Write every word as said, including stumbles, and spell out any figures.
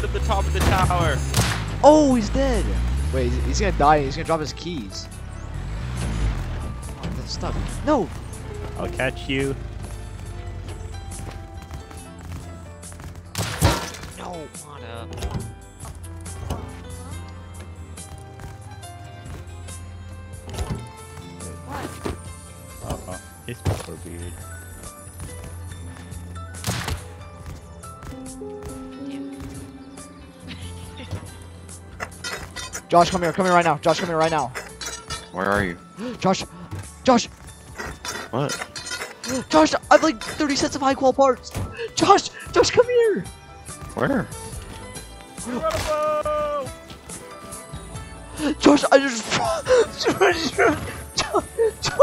at the top of the tower. Oh, he's dead. Wait, he's, he's gonna die. He's gonna drop his keys. Oh, that's stuck. No. I'll catch you. No, what up? Uh-oh. It's super weird. Josh, come here. Come here right now. Josh, come here right now. Where are you? Josh. Josh. What? Josh, I have like thirty sets of high qual parts. Josh. Josh, come here. Where? Josh, I just.